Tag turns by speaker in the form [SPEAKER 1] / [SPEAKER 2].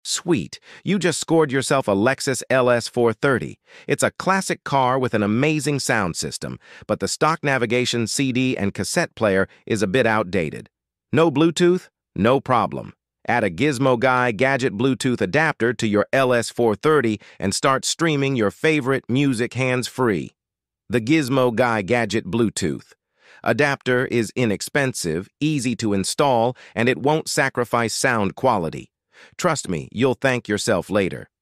[SPEAKER 1] Sweet, you just scored yourself a Lexus LS430. It's a classic car with an amazing sound system, but the stock navigation CD and cassette player is a bit outdated. No Bluetooth? No problem. Add a Gizmo Guy Gadget Bluetooth adapter to your LS430 and start streaming your favorite music hands-free. The Gizmo Guy Gadget Bluetooth. Adapter is inexpensive, easy to install, and it won't sacrifice sound quality. Trust me, you'll thank yourself later.